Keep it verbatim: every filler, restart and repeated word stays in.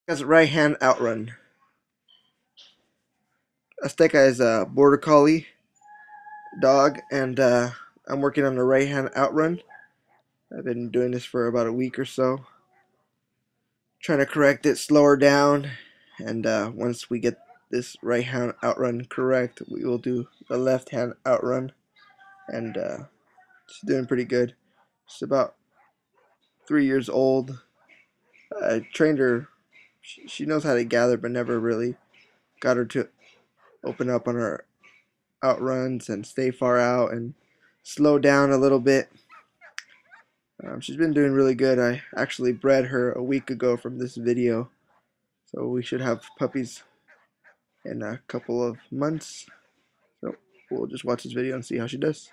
Has a right hand outrun. Azteca is a border collie dog, and uh, I'm working on the right hand outrun. I've been doing this for about a week or so, trying to correct it, slow her down, and uh, once we get this right hand outrun correct, we will do the left hand outrun, and uh, she's doing pretty good. She's about three years old. I trained her. She, she knows how to gather, but never really got her to open up on her outruns and stay far out and slow down a little bit. Um, she's been doing really good. I actually bred her a week ago from this video, so we should have puppies in a couple of months. So we'll just watch this video and see how she does.